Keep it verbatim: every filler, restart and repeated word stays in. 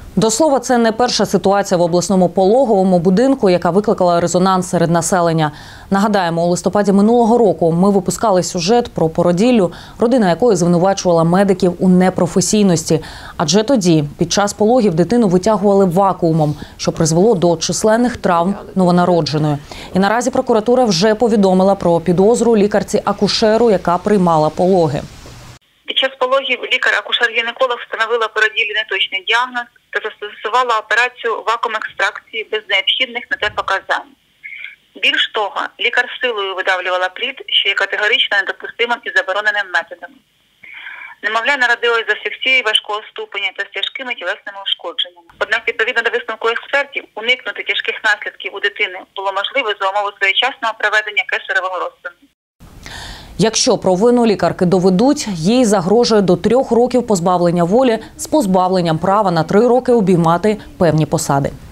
До слова, це не перша ситуація в обласному пологовому будинку, яка викликала резонанс серед населення. Нагадаємо, у листопаді минулого року ми випускали сюжет про породіллю, родина якої звинувачувала медиків у непрофесійності. Адже тоді, під час пологів, дитину витягували вакуумом, що призвело до численних травм новонародженої. І наразі прокуратура вже повідомила про підозру лікарці-акушеру, яка приймала пологи. Під час пологів лікар-акушер-гінеколог встановила породіллі неточний діагноз та застосувала операцію вакуум-екстракції без необхідних на те показань. Більш того, лікар силою видавлювала плід, що є категорично недопустимим і забороненим методом. Немовля народилось з асфіксією важкого ступеня та з тяжкими тілесними ушкодженнями. Однак, відповідно до висновку експертів, уникнути тяжких наслідків у дитини було можливо за умови своєчасного проведення кесаревого розтину. Якщо провину лікарки доведуть, їй загрожує до трьох років позбавлення волі з позбавленням права на три роки обіймати певні посади.